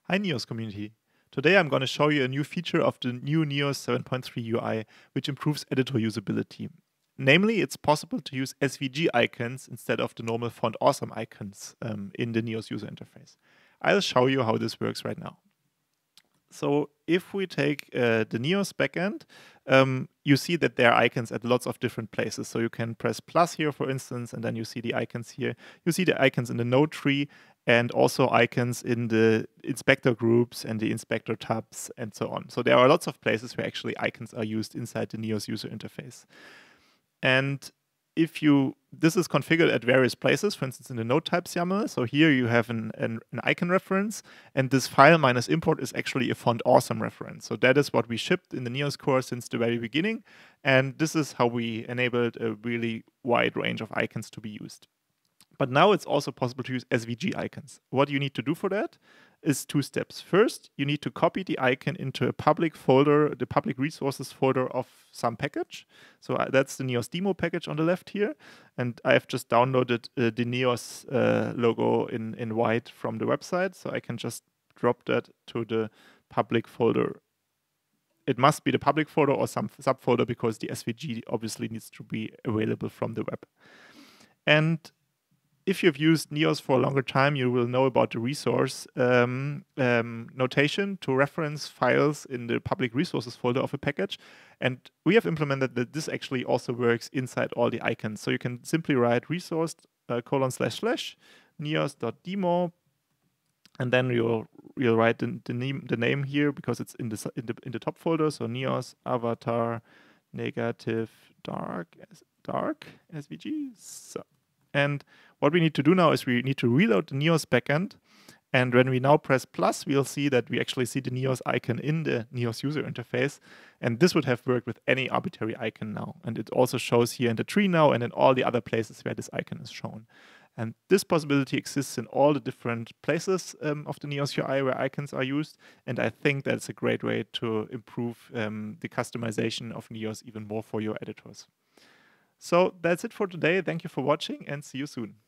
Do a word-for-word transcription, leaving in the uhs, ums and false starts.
Hi Neos community. Today I'm going to show you a new feature of the new Neos seven point three U I, which improves editor usability. Namely, it's possible to use S V G icons instead of the normal font awesome icons um, in the Neos user interface. I'll show you how this works right now. So if we take uh, the Neos backend, um, you see that there are icons at lots of different places. So you can press plus here, for instance, and then you see the icons here. You see the icons in the node tree and also icons in the inspector groups and the inspector tabs and so on. So there are lots of places where actually icons are used inside the Neos user interface. And if you, this is configured at various places, for instance, in the node types YAML. So here you have an, an, an icon reference, and this file minus import is actually a font awesome reference. So that is what we shipped in the Neos core since the very beginning. And this is how we enabled a really wide range of icons to be used. But now it's also possible to use S V G icons. What you need to do for that is two steps. First, you need to copy the icon into a public folder, the public resources folder of some package. So uh, that's the Neos demo package on the left here. And I have just downloaded uh, the Neos uh, logo in, in white from the website. So I can just drop that to the public folder. It must be the public folder or some subfolder because the S V G obviously needs to be available from the web. And if you've used Neos for a longer time, you will know about the resource um, um, notation to reference files in the public resources folder of a package. And we have implemented that this actually also works inside all the icons. So you can simply write resource uh, colon slash slash neos.demo, and then you'll you'll write the, the name the name here because it's in the in the in the top folder. So Neos avatar negative dark dark S V G. So. And what we need to do now is we need to reload the Neos backend. And when we now press plus, we'll see that we actually see the Neos icon in the Neos user interface. And this would have worked with any arbitrary icon now. And it also shows here in the tree now and in all the other places where this icon is shown. And this possibility exists in all the different places um, of the Neos U I where icons are used. And I think that's a great way to improve um, the customization of Neos even more for your editors. So that's it for today. Thank you for watching and see you soon.